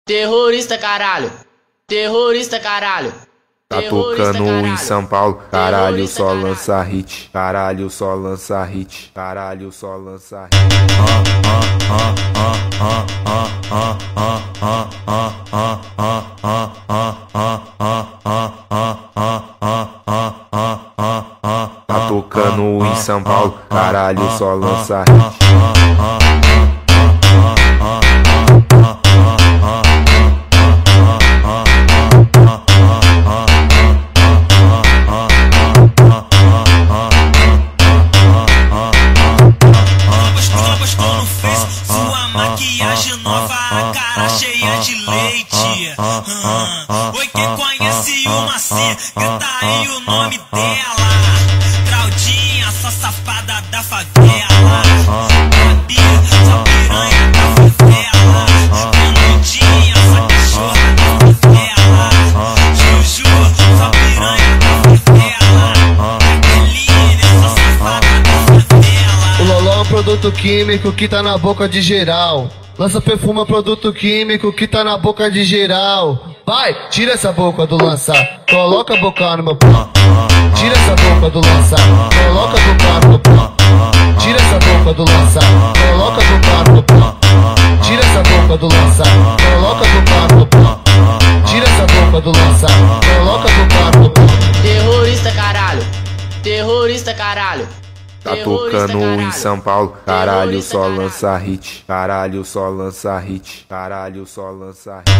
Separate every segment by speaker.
Speaker 1: Terrorista caralho, terrorista caralho.
Speaker 2: Tá tocando em São Paulo, caralho, só lança hit, caralho, só lança hit, caralho, só lança hit. Tá tocando em São Paulo, caralho, só lança hit.
Speaker 3: Maquiagem nova, a cara cheia de leite. Oi, quem conhece o Maci, grita aí o nome dela. Claudinha, só safada da favela. Gabi, só piranha da favela. Benudinha, só cachorra da favela. Juju, só piranha da favela. Jaqueline, só safada da favela.
Speaker 4: O Loló é um produto químico que tá na boca de geral. Lança perfume, produto químico que tá na boca de geral. Vai, tira essa boca do lançar, coloca a boca no meu pão. Tira essa boca do lançar, coloca a boca no meu pão. Tira essa boca do lançar, coloca a boca no meu pão. Tira essa boca do lançar, coloca a boca no meu pão. Tira essa boca do lançar, coloca a boca no meu pão.
Speaker 1: Terrorista caralho, terrorista caralho.
Speaker 2: Tá tocando em São Paulo, caralho, só lança hit, caralho, só lança hit, caralho, só lança hit.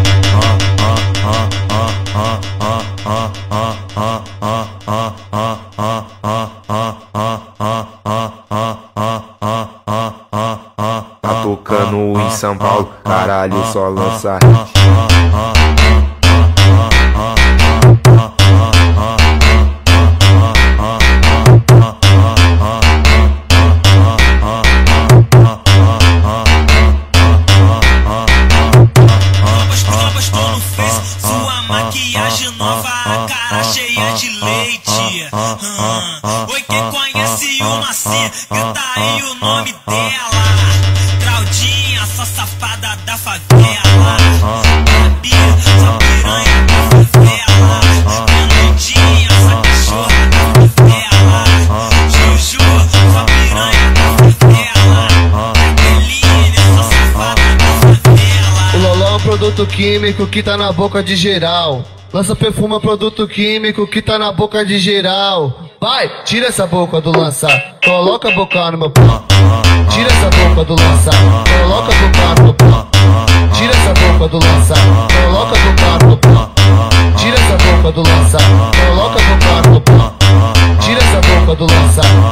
Speaker 2: Tá tocando em São Paulo, caralho, só lança hit.
Speaker 3: Maquiagem nova, a cara cheia de leite. Oi, quem conhece o Maci, grita aí o nome dela. Claudinha, só safada da favela. Gabi, só piranha da favela. Benudinha, só cachorra da favela. Juju, só piranha da favela. Jaqueline, só safada da favela.
Speaker 4: O Loló é um produto químico que tá na boca de geral. Lança perfume, produto químico que tá na boca de geral. Vai, tira essa boca do lançar, coloca a boca no meu pão. Tira essa boca do lançar, coloca a boca no meu pão. Tira essa boca do lançar, coloca a boca no meu pão. Tira essa boca do lançar, coloca a boca no meu pão. Tira essa boca do lançar,